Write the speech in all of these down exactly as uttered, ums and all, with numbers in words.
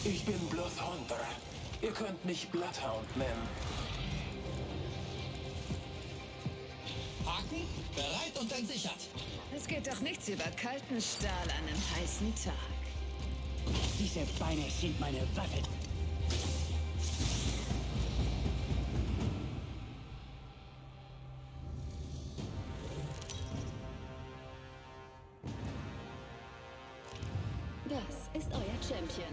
Ich bin Bloodhunter. Ihr könnt mich Bloodhound nennen. Haken, bereit und entsichert. Es geht doch nichts über kalten Stahl an einem heißen Tag. Diese Beine sind meine Waffe. Das ist euer Champion.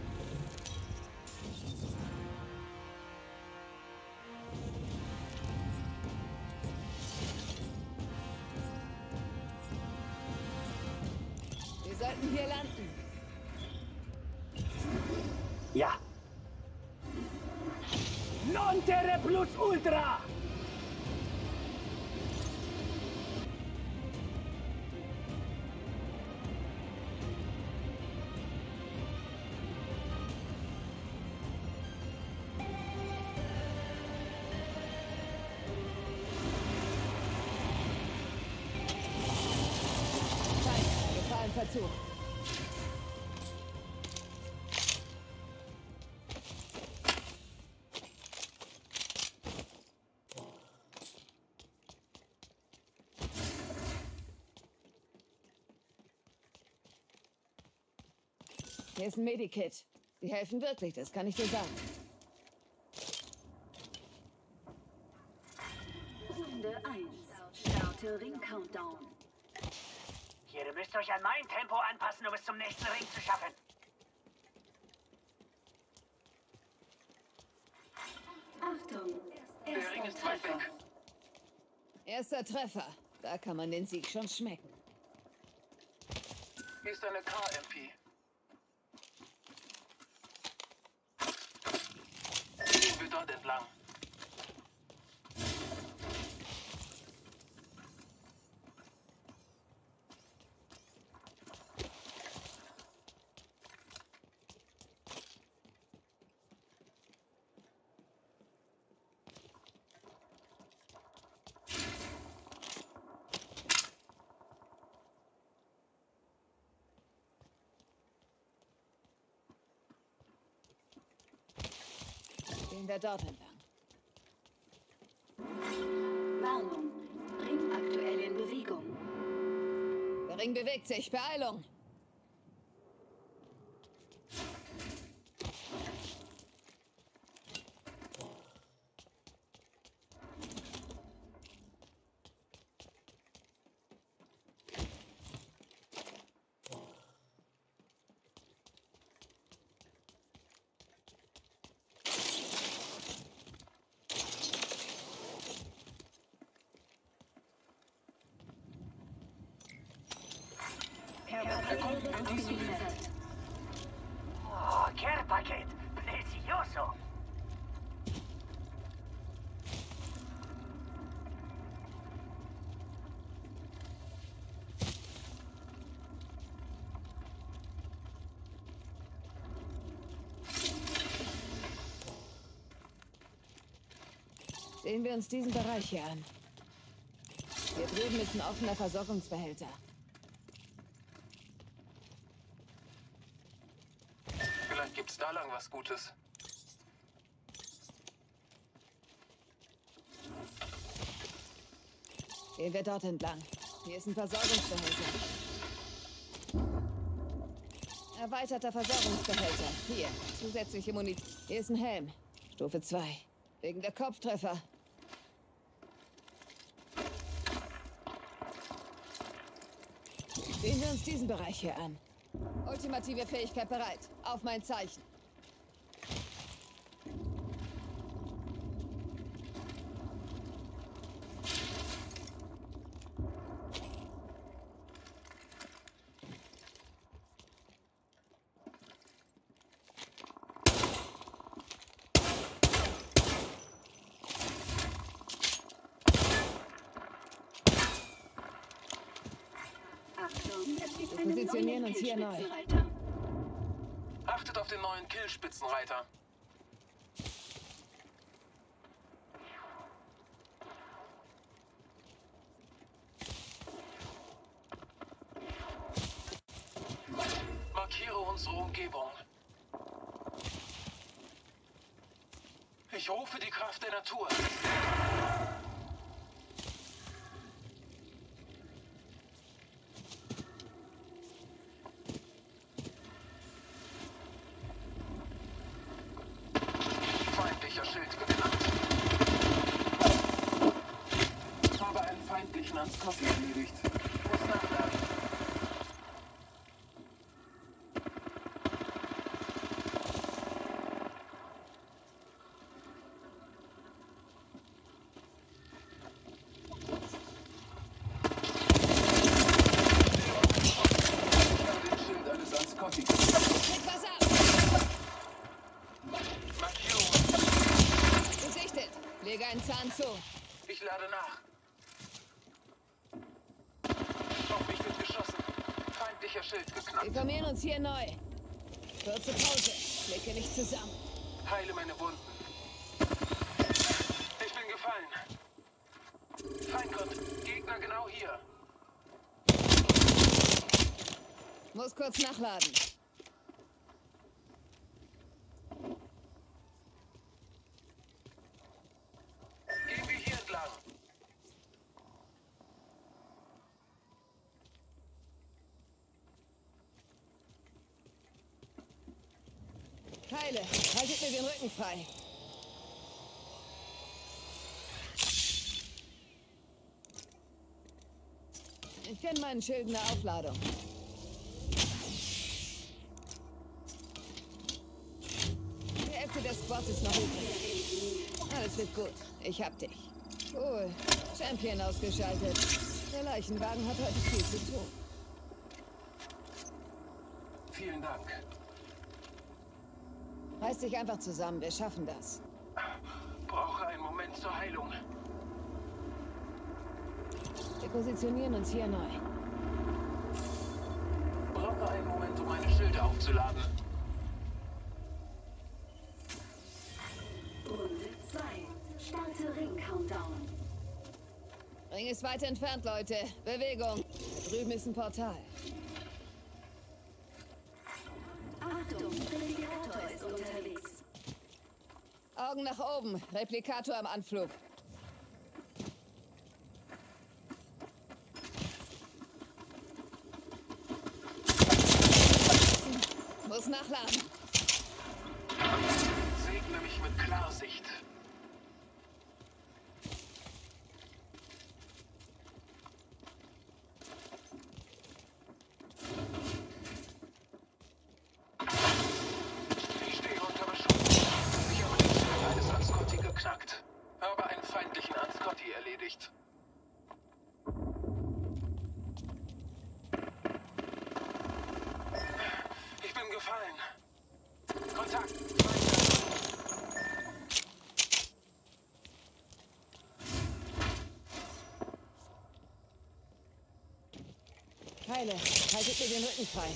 Wir sollten hier landen. Ja. Non terre plus ultra! Verzug. Hier ist ein Medikit. Die helfen wirklich, das kann ich dir sagen. Runde eins. Starte Ring-Countdown. Ihr müsst euch an mein Tempo anpassen, um es zum nächsten Ring zu schaffen. Achtung, Der Ring ist weit weg. Erster Treffer. Da kann man den Sieg schon schmecken. Hier ist eine K M P. Gehen wir dort entlang. Gehen wir dort entlang. Warnung. Ring aktuell in Bewegung. Der Ring bewegt sich. Beeilung! Oh, Care-Paket. Precioso. Sehen wir uns diesen Bereich hier an. Hier drüben ist ein offener Versorgungsbehälter. Vielleicht gibt's da lang was Gutes. Gehen wir dort entlang. Hier ist ein Versorgungsbehälter. Erweiterter Versorgungsbehälter. Hier, zusätzliche Munition. Hier ist ein Helm. Stufe zwei. Wegen der Kopftreffer. Sehen wir uns diesen Bereich hier an. Ultimative Fähigkeit bereit. Auf mein Zeichen. Wir positionieren uns hier neu. Achtet auf den neuen Kill-Spitzenreiter. Markiere unsere Umgebung. Ich rufe die Kraft der Natur. Feindlicher Schild geknackt. Habe einen feindlichen ans Koffie erledigt. Muss nachladen. Krieg was ab! Markierung. Gesichtet! Lege einen Zahn zu. Ich lade nach. Auf mich wird geschossen. Feindlicher Schild Wir geknackt. formieren uns hier neu. Kurze Pause. Blicke nicht zusammen. Heile meine Wunden. Ich bin gefallen. Feindgott. Gegner genau hier. Muss kurz nachladen. Gehen wir hier entlang. Heile, haltet mir den Rücken frei. Ich kenne meinen Schilden der Aufladung. Die Hälfte des Squads ist noch übrig. Alles wird gut. Ich hab dich. Cool. Champion ausgeschaltet. Der Leichenwagen hat heute viel zu tun. Vielen Dank. Reiß dich einfach zusammen. Wir schaffen das. Brauche einen Moment zur Heilung. Wir positionieren uns hier neu. Brauche einen Moment, um meine Schilde aufzuladen. Runde zwei. Starte Ring-Countdown. Ring ist weit entfernt, Leute. Bewegung. Da drüben ist ein Portal. Achtung, Replikator ist unterwegs. Augen nach oben. Replikator am Anflug. Muss nachladen. Segne mich mit Klarsicht. Ich stehe unter Beschuss. Ich habe den Schild eines Anscotti geknackt. Habe einen feindlichen Anscotti erledigt. Ich bin gefallen. Kontakt. Heile, haltet mir den Rücken frei.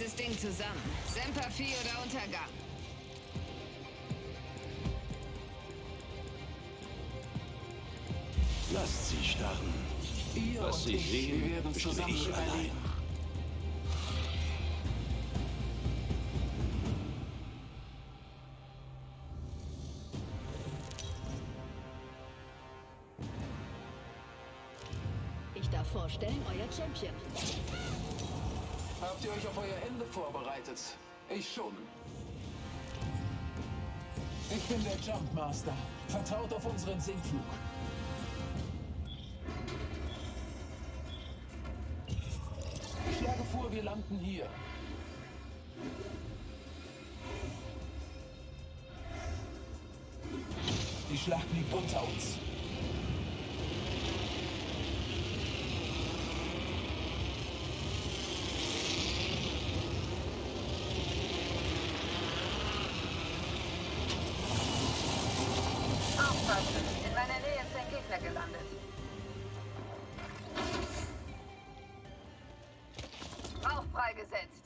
dieses Ding zusammen. Semperfi oder Untergang. Lasst sie starren. Ihr Was und sie ich, sehen, wir werden bestimme zusammen ich allein. überleben. Ich darf vorstellen, euer Champion. Habt ihr euch auf euer Ende vorbereitet? Ich schon. Ich bin der Jumpmaster. Vertraut auf unseren Sinkflug. Ich schlage vor, wir landen hier. Die Schlacht liegt unter uns. Aufpassen. In meiner Nähe ist ein Gegner gelandet. Rauch freigesetzt.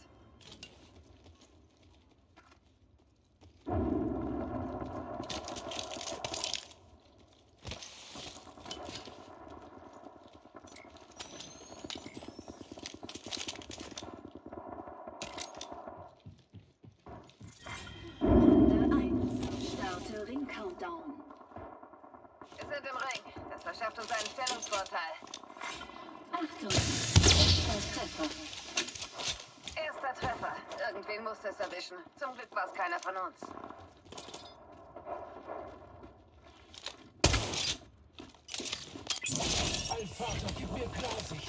Runde eins. Starte Ring-Countdown. Wir sind im Ring. Das verschafft uns einen Stellungsvorteil. Achtung. Erster Treffer. Erster Treffer. Irgendwen musste es erwischen. Zum Glück war es keiner von uns. Allvater, gib mir Klarsicht.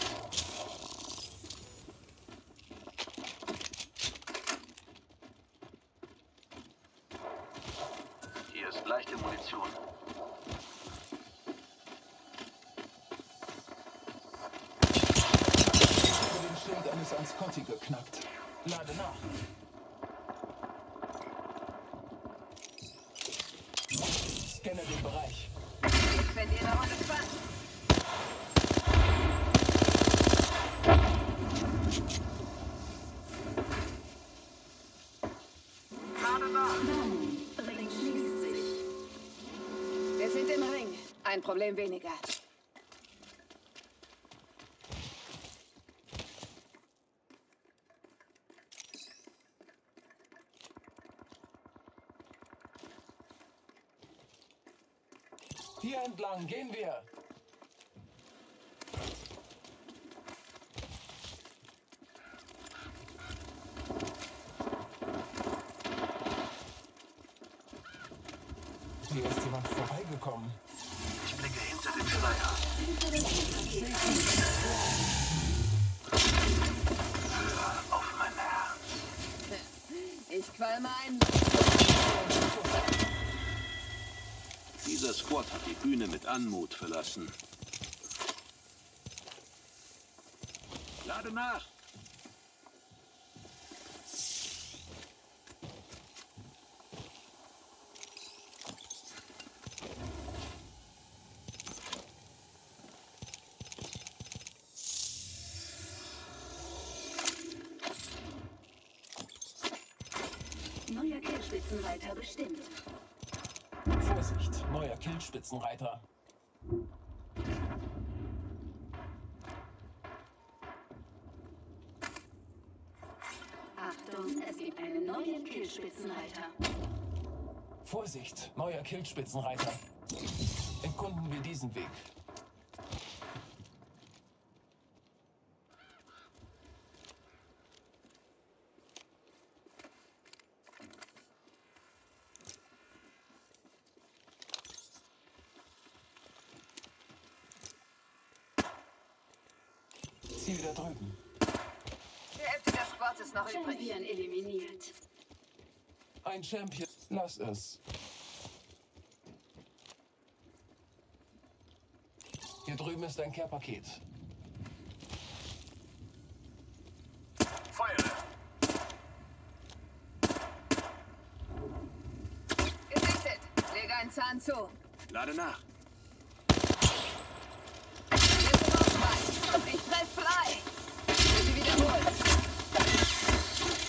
Hier ist leichte Munition. Ich habe den Schild eines Anscotti geknackt. Lade nach. Scanne den Bereich. Ich bin jeder Runde gespannt. Ring schließt sich. Wir sind im Ring. Ein Problem weniger. Hier entlang gehen wir. Hier ist jemand vorbeigekommen. Ich blicke hinter den Schleier. Hör auf mein Herz. Ich qualme ein. Dieser Squad hat die Bühne mit Anmut verlassen. Lade nach! Neuer Killspitzenreiter bestimmt. Vorsicht, neuer Killspitzenreiter. Achtung, es gibt einen neuen Killspitzenreiter. Vorsicht, neuer Killspitzenreiter. Erkunden wir diesen Weg. Ziel da drüben. Die Hälfte des Squads ist noch übrig. Champion eliminiert. Ein Champion. Lass es. Hier drüben ist ein Care-Paket. Feuere! Gesichtet. Lege einen Zahn zu. Lade nach! Wir sind auf frei. Ich treff frei. Bitte wiederholen.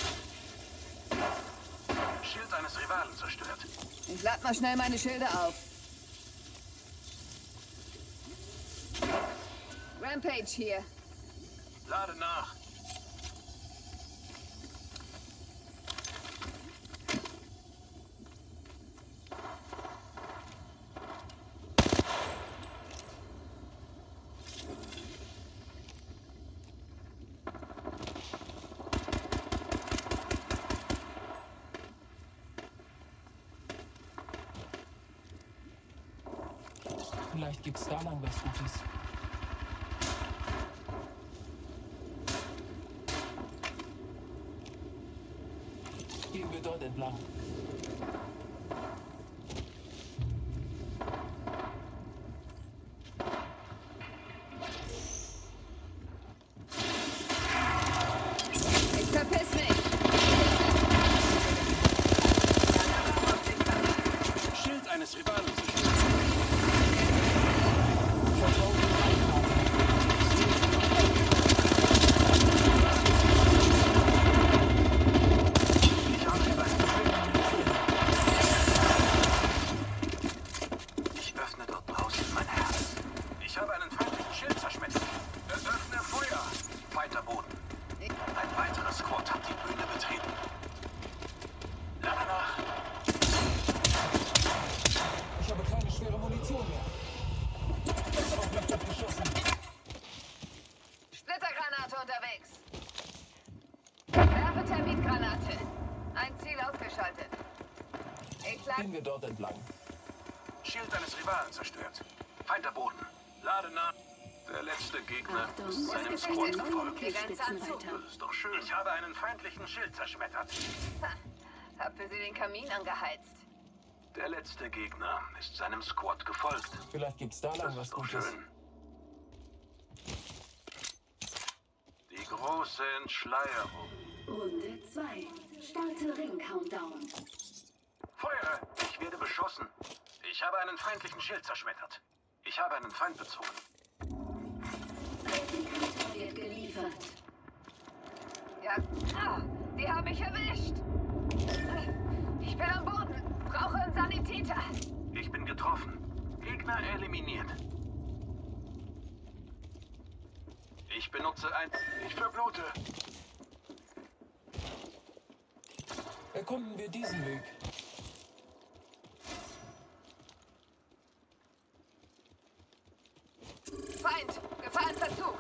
mal schnell meine Schilde auf. Rampage hier. Lade nach. Vielleicht gibt's da lang was Gutes. Gehen wir dort entlang. Ich verpiss mich. Schild eines Rivalen zu schützen. Ich öffne dort draußen mein Herz. Ich habe einen feindlichen Schild zerschmettert. Öffne Feuer. Weiter Boden. Ein weiterer Squad hat die Bühne betreten. Lade nach. Ich habe keine schwere Munition mehr. Das Objekt wird geschossen. Splittergranate unterwegs. Werfe Termitgranate. Ein Ziel ausgeschaltet. Ich lag. Gehen wir dort entlang. Schild eines Rivalen zerstört. Feind Boden. Lade nach. Der letzte Gegner Achtung, ist seinem das Squad Gesicht. gefolgt. Die Grenze anzu. Spitzenreiter. Das ist doch schön. Ich habe einen feindlichen Schild zerschmettert. Ha, habt ihr sie den Kamin angeheizt? Der letzte Gegner ist seinem Squad gefolgt. Vielleicht gibt's da lang Das was ist doch Gutes. schön. Die große Entschleierung. Runde zwei. Starte Ring-Countdown. Feuere! Ich werde beschossen. Ich habe einen feindlichen Schild zerschmettert. Ich habe einen Feind bezogen. Replikator wird geliefert. Ja, ah, die haben mich erwischt. Ich bin am Boden. Brauche einen Sanitäter. Ich bin getroffen. Gegner eliminiert. Ich benutze ein... Ich verblute. Erkunden wir diesen Weg. Feind, Gefahrenverzug.